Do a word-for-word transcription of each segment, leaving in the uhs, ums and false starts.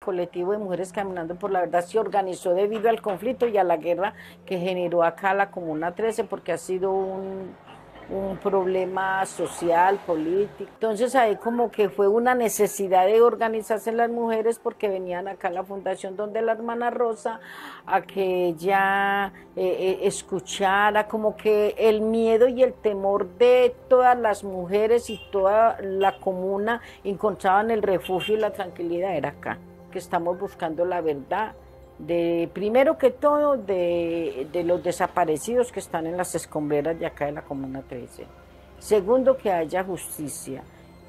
colectivo de Mujeres Caminando por la Verdad se organizó debido al conflicto y a la guerra que generó acá la Comuna trece, porque ha sido un, un problema social, político. Entonces ahí como que fue una necesidad de organizarse las mujeres, porque venían acá a la fundación donde la hermana Rosa a que ella eh, eh, escuchara como que el miedo y el temor de todas las mujeres y toda la comuna encontraban el refugio y la tranquilidad era acá, que estamos buscando la verdad. De, primero que todo, de, de los desaparecidos que están en las escombreras de acá de la Comuna trece. Segundo, que haya justicia.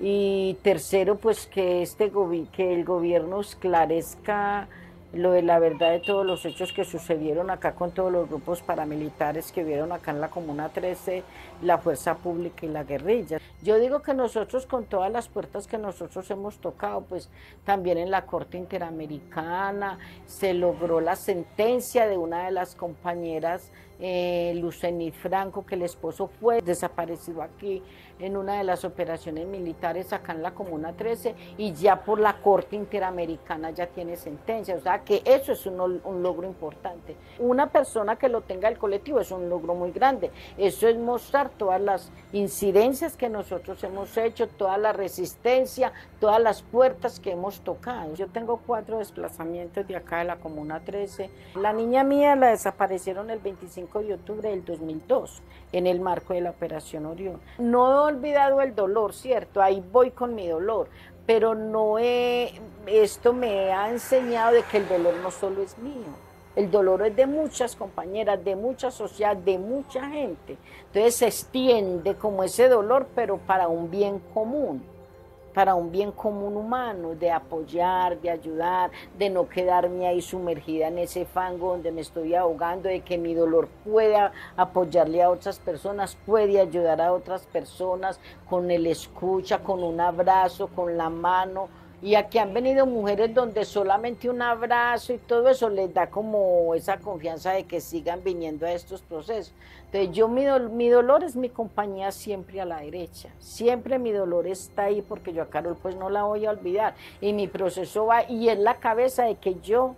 Y tercero, pues que, este que el gobierno esclarezca lo de la verdad de todos los hechos que sucedieron acá con todos los grupos paramilitares que vieron acá en la Comuna trece, la fuerza pública y la guerrilla. Yo digo que nosotros, con todas las puertas que nosotros hemos tocado, pues también en la Corte Interamericana se logró la sentencia de una de las compañeras, eh, Lucenit Franco, que el esposo fue desaparecido aquí en una de las operaciones militares acá en la Comuna trece, y ya por la Corte Interamericana ya tiene sentencia. O sea que eso es un, un logro importante. Una persona que lo tenga el colectivo es un logro muy grande. Eso es mostrar todas las incidencias que nosotros hemos hecho, toda la resistencia, todas las puertas que hemos tocado. Yo tengo cuatro desplazamientos de acá de la Comuna trece. La niña mía la desaparecieron el veinticinco de octubre del dos mil dos en el marco de la Operación Orión. No he olvidado el dolor, ¿cierto? Ahí voy con mi dolor, pero no he, esto me ha enseñado de que el dolor no solo es mío. El dolor es de muchas compañeras, de mucha sociedad, de mucha gente. Entonces se extiende como ese dolor, pero para un bien común, para un bien común humano, de apoyar, de ayudar, de no quedarme ahí sumergida en ese fango donde me estoy ahogando, de que mi dolor pueda apoyarle a otras personas, puede ayudar a otras personas con el escucha, con un abrazo, con la mano. Y aquí han venido mujeres donde solamente un abrazo y todo eso les da como esa confianza de que sigan viniendo a estos procesos. Entonces yo, mi, do mi dolor es mi compañía siempre a la derecha, siempre mi dolor está ahí, porque yo a Carol pues no la voy a olvidar, y mi proceso va, y es la cabeza de que yo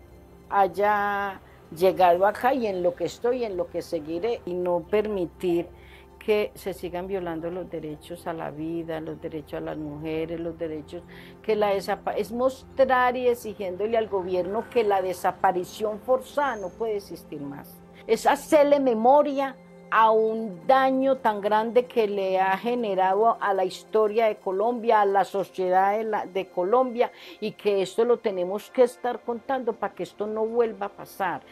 haya llegado acá y en lo que estoy, en lo que seguiré, y no permitir que se sigan violando los derechos a la vida, los derechos a las mujeres, los derechos que la desaparición, es mostrar y exigiéndole al gobierno que la desaparición forzada no puede existir más. Es hacerle memoria a un daño tan grande que le ha generado a la historia de Colombia, a la sociedad de, la, de Colombia, y que esto lo tenemos que estar contando para que esto no vuelva a pasar.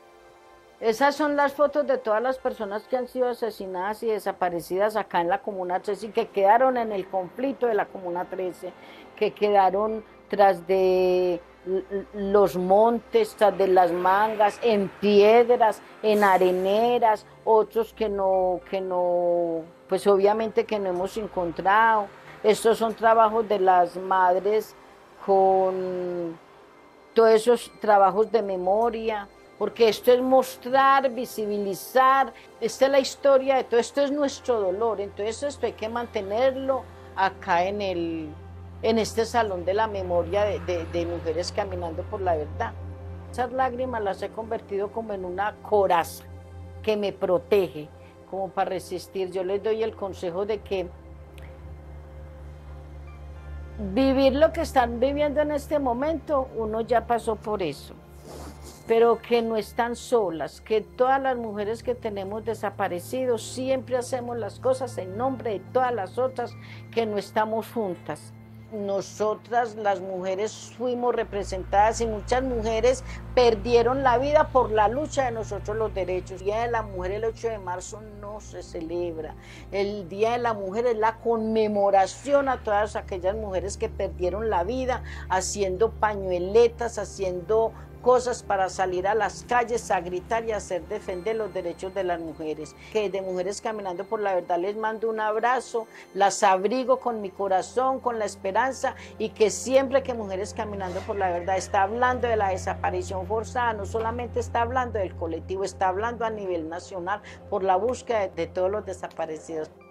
Esas son las fotos de todas las personas que han sido asesinadas y desaparecidas acá en la Comuna trece y que quedaron en el conflicto de la Comuna trece, que quedaron tras de los montes, tras de las mangas, en piedras, en areneras, otros que no, que no, pues obviamente que no hemos encontrado. Estos son trabajos de las madres con todos esos trabajos de memoria, porque esto es mostrar, visibilizar, esta es la historia de todo, esto es nuestro dolor, entonces esto hay que mantenerlo acá en, el, en este salón de la memoria de, de, de Mujeres Caminando por la Verdad. Esas lágrimas las he convertido como en una coraza que me protege, como para resistir. Yo les doy el consejo de que vivir lo que están viviendo en este momento, uno ya pasó por eso, pero que no están solas, que todas las mujeres que tenemos desaparecidos siempre hacemos las cosas en nombre de todas las otras, que no estamos juntas. Nosotras las mujeres fuimos representadas y muchas mujeres perdieron la vida por la lucha de nosotros los derechos. El Día de la Mujer, el ocho de marzo, no se celebra. El Día de la Mujer es la conmemoración a todas aquellas mujeres que perdieron la vida haciendo pañueletas, haciendo cosas para salir a las calles a gritar y a hacer defender los derechos de las mujeres. Que de Mujeres Caminando por la Verdad les mando un abrazo, las abrigo con mi corazón, con la esperanza, y que siempre que Mujeres Caminando por la Verdad está hablando de la desaparición forzada, no solamente está hablando del colectivo, está hablando a nivel nacional por la búsqueda de, de todos los desaparecidos.